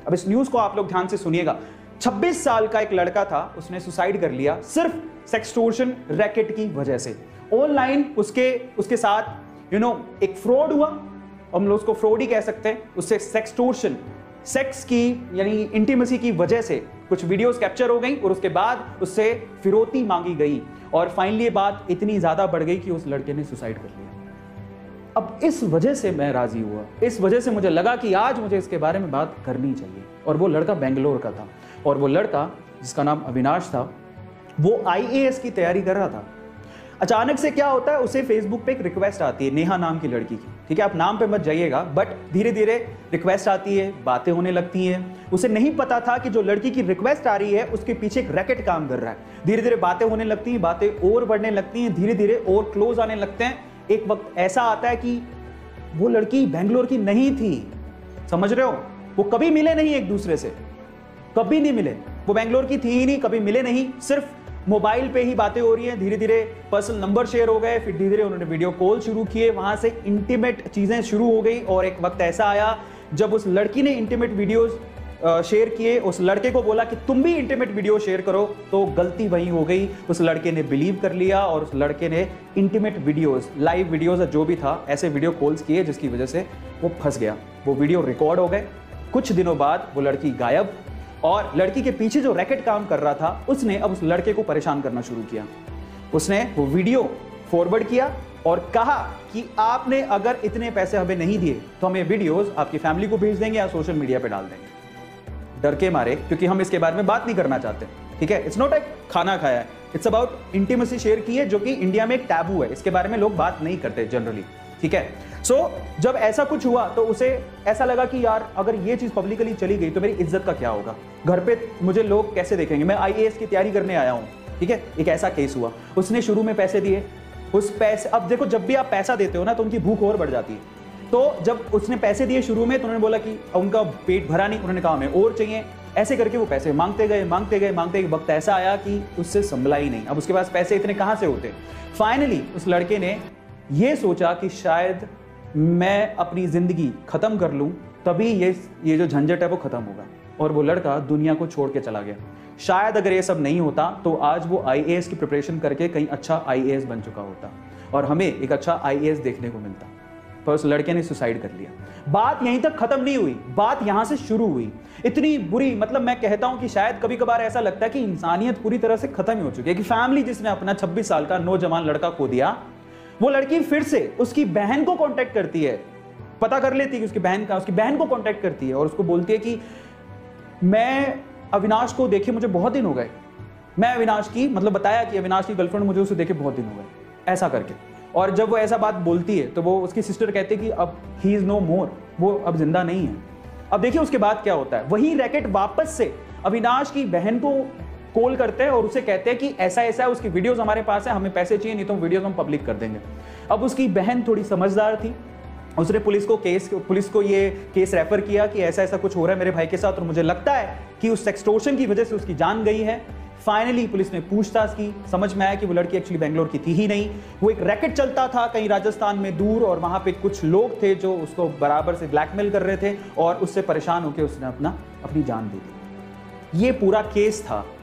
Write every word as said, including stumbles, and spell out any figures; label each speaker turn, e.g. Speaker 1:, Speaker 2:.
Speaker 1: अब इस न्यूज को आप लोग ध्यान से सुनिएगा। छब्बीस साल का एक लड़का था, उसने सुसाइड कर लिया सिर्फ सेक्सटोर्शन रैकेट की वजह से। ऑनलाइन उसके उसके साथ यू नो एक फ्रॉड हुआ, हम लोग उसको फ्रॉड ही कह सकते हैं। उससे सेक्सटोर्शन, सेक्स की यानी इंटीमेसी की वजह से कुछ वीडियोस कैप्चर हो गई और उसके बाद उससे फिरौती मांगी गई और फाइनली ये बात इतनी ज्यादा बढ़ गई कि उस लड़के ने सुसाइड कर लिया। अब इस वजह से मैं राजी हुआ, इस वजह से मुझे लगा कि आज मुझे इसके बारे में बात करनी चाहिए। और वो लड़का बेंगलोर का था और वो लड़का जिसका नाम अविनाश था, वो आई ए एस की तैयारी कर रहा था। अचानक से क्या होता है, उसे फेसबुक पे एक रिक्वेस्ट आती है नेहा नाम की लड़की की, ठीक है, आप नाम पे मत जाइएगा, बट धीरे धीरे रिक्वेस्ट आती है, बातें होने लगती हैं। उसे नहीं पता था कि जो लड़की की रिक्वेस्ट आ रही है उसके पीछे एक रैकेट काम कर रहा है। धीरे धीरे बातें होने लगती हैं, बातें और बढ़ने लगती हैं, धीरे धीरे और क्लोज आने लगते हैं। एक वक्त ऐसा आता है कि वो लड़की बेंगलोर की नहीं थी, समझ रहे हो, वो कभी मिले नहीं एक दूसरे से, कभी नहीं मिले, वो बेंगलोर की थी ही नहीं, कभी मिले नहीं, सिर्फ मोबाइल पे ही बातें हो रही हैं। धीरे धीरे पर्सनल नंबर शेयर हो गए, फिर धीरे धीरे उन्होंने वीडियो कॉल शुरू किए, वहां से इंटीमेट चीजें शुरू हो गई। और एक वक्त ऐसा आया जब उस लड़की ने इंटीमेट वीडियोस शेयर किए, उस लड़के को बोला कि तुम भी इंटीमेट वीडियो शेयर करो, तो गलती वही हो गई, उस लड़के ने बिलीव कर लिया और उस लड़के ने इंटीमेट वीडियोस, लाइव वीडियोस जो भी था, ऐसे वीडियो कॉल्स किए जिसकी वजह से वो फंस गया। वो वीडियो रिकॉर्ड हो गए। कुछ दिनों बाद वो लड़की गायब और लड़की के पीछे जो रैकेट काम कर रहा था उसने अब उस लड़के को परेशान करना शुरू किया। उसने वो वीडियो फॉरवर्ड किया और कहा कि आपने अगर इतने पैसे हमें नहीं दिए तो हम ये वीडियोस आपकी फैमिली को भेज देंगे या सोशल मीडिया पे डाल देंगे। डर के मारे, क्योंकि हम इसके बारे में बात नहीं करना चाहते, ठीक है, इट्स नॉट एक खाना खाया है, इट्स अबाउट इंटीमेसी शेयर की है, जो कि इंडिया में एक टैबू है, इसके बारे में लोग बात नहीं करते जनरली, ठीक है। सो so, जब ऐसा कुछ हुआ तो उसे ऐसा लगा कि यार अगर ये चीज पब्लिकली चली गई तो मेरी इज्जत का क्या होगा, घर पे मुझे लोग कैसे देखेंगे, मैं आई ए एस की तैयारी करने आया हूं, ठीक है। एक ऐसा केस हुआ, उसने शुरू में पैसे दिए, उस पैसे, अब देखो जब भी आप पैसा देते हो ना तो उनकी भूख और बढ़ जाती है। तो जब उसने पैसे दिए शुरू में तो उन्होंने बोला कि उनका पेट भरा नहीं, उन्होंने कहा हमें और चाहिए, ऐसे करके वो पैसे मांगते गए मांगते गए मांगते गए। वक्त ऐसा आया कि उससे संभला ही नहीं, अब उसके पास पैसे इतने कहां से होते। फाइनली उस लड़के ने ये सोचा कि शायद मैं अपनी जिंदगी खत्म कर लूं, तभी ये ये जो झंझट है वो खत्म होगा। और वो लड़का दुनिया को छोड़ के चला गया। शायद अगर ये सब नहीं होता तो आज वो आई ए एस की प्रिपरेशन करके कहीं अच्छा आई ए एस बन चुका होता और हमें एक अच्छा आई ए एस देखने को मिलता, पर उस लड़के ने सुसाइड कर लिया। बात यहीं तक खत्म नहीं हुई, बात यहां से शुरू हुई। इतनी बुरी, मतलब मैं कहता हूं कि शायद कभी कभार ऐसा लगता है कि इंसानियत पूरी तरह से खत्म ही हो चुकी है, कि फैमिली जिसने अपना छब्बीस साल का नौजवान लड़का खो दिया, वो लड़की फिर से उसकी बहन को कांटेक्ट करती है, पता कर लेती है कि उसकी बहन का, उसकी बहन को कांटेक्ट करती है और उसको बोलती है कि मैं अविनाश को देखे मुझे बहुत दिन हो गए, मैं अविनाश की, मतलब बताया कि अविनाश की गर्लफ्रेंड मुझे उसे देखे बहुत दिन हो गए, ऐसा करके। और जब वो ऐसा बात बोलती है तो वो उसकी सिस्टर कहती है कि अब ही इज नो मोर, वो अब जिंदा नहीं है। अब देखिए उसके बाद क्या होता है, वही रैकेट वापस से अविनाश की बहन को कॉल करते हैं और उसे कहते हैं कि ऐसा ऐसा है, उसकी वीडियोस हमारे पास है, हमें पैसे चाहिए, नहीं तो वीडियोस हम पब्लिक कर देंगे। अब उसकी बहन थोड़ी समझदार थी, उसने पुलिस को केस पुलिस को ये केस रेफर किया कि ऐसा ऐसा कुछ हो रहा है मेरे भाई के साथ और मुझे लगता है कि उस सेक्सटोर्शन की वजह से उसकी जान गई है। फाइनली पुलिस ने पूछताछ की, समझ में आया कि वो लड़की एक्चुअली बेंगलोर की थी ही नहीं, वो एक रैकेट चलता था कहीं राजस्थान में दूर और वहां पे कुछ लोग थे जो उसको बराबर से ब्लैकमेल कर रहे थे और उससे परेशान होकर उसने अपना अपनी जान दे दी। ये पूरा केस था